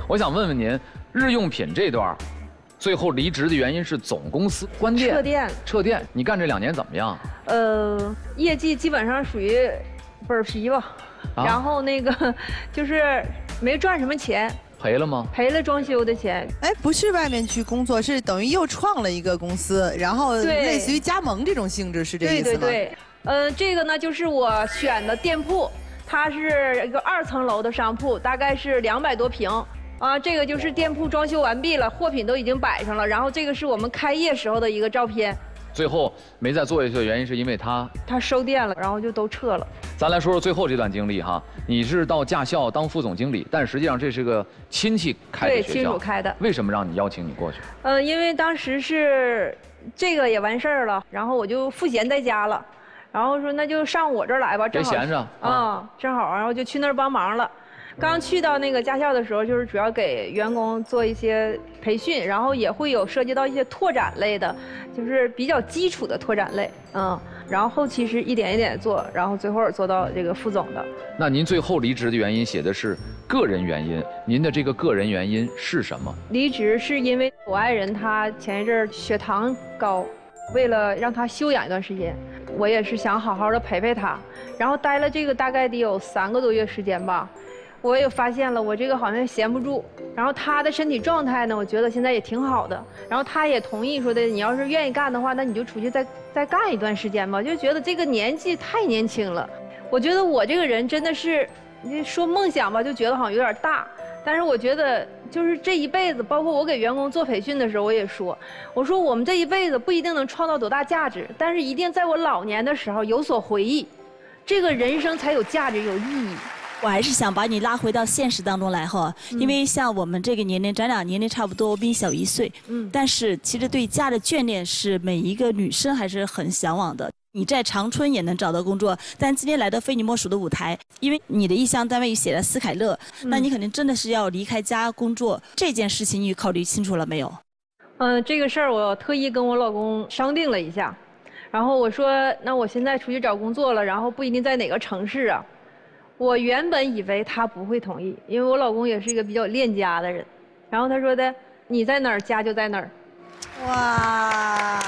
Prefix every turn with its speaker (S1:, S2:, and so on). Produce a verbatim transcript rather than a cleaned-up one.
S1: 我想问问您，日用品这段，最后离职的原因是总公司关店。
S2: 撤店。
S1: 撤店。你干这两年怎么样？
S2: 呃，业绩基本上属于本儿皮吧，啊、然后那个就是没赚什么钱。
S1: 赔了吗？
S2: 赔了装修的钱。
S3: 哎，不是外面去工作，是等于又创了一个公司，然后类似于加盟这种性质，是这意思吗？
S2: 对对对，呃，这个呢就是我选的店铺，它是一个二层楼的商铺，大概是两百多平。啊，这个就是店铺装修完毕了，货品都已经摆上了，然后这个是我们开业时候的一个照片。
S1: 最后没再做下去的原因是因为他
S2: 他收店了，然后就都撤了。
S1: 咱来说说最后这段经历哈，你是到驾校当副总经理，但实际上这是个亲戚开的学校，
S2: 对，亲属开的。
S1: 为什么让你邀请你过去？
S2: 呃，因为当时是这个也完事儿了，然后我就赋闲在家了，然后说那就上我这儿来吧，正好
S1: 别闲着
S2: 啊，正好，然后就去那儿帮忙了。 刚去到那个驾校的时候，就是主要给员工做一些培训，然后也会有涉及到一些拓展类的，就是比较基础的拓展类，嗯，然后后期是一点一点做，然后最后做到这个副总的。
S1: 那您最后离职的原因写的是个人原因，您的这个个人原因是什么？
S2: 离职是因为我爱人他前一阵儿血糖高，为了让他休养一段时间，我也是想好好的陪陪他，然后待了这个大概得有三个多月时间吧。 我也发现了，我这个好像闲不住。然后他的身体状态呢，我觉得现在也挺好的。然后他也同意说的，你要是愿意干的话，那你就出去再再干一段时间吧。就觉得这个年纪太年轻了。我觉得我这个人真的是，你说梦想吧，就觉得好像有点大。但是我觉得，就是这一辈子，包括我给员工做培训的时候，我也说，我说我们这一辈子不一定能创造多大价值，但是一定在我老年的时候有所回忆，这个人生才有价值、有意义。
S4: 我还是想把你拉回到现实当中来哈，
S2: 嗯、
S4: 因为像我们这个年龄，咱俩年龄差不多，我比你小一岁，嗯，但是其实对家的眷恋是每一个女生还是很向往的。你在长春也能找到工作，但今天来到非你莫属的舞台，因为你的意向单位写了斯凯勒，嗯、那你肯定真的是要离开家工作，这件事情你考虑清楚了没有？
S2: 嗯，这个事儿我特意跟我老公商定了一下，然后我说，那我现在出去找工作了，然后不一定在哪个城市啊。 我原本以为他不会同意，因为我老公也是一个比较恋家的人。然后他说的，你在哪儿，家就在哪儿。
S3: 哇！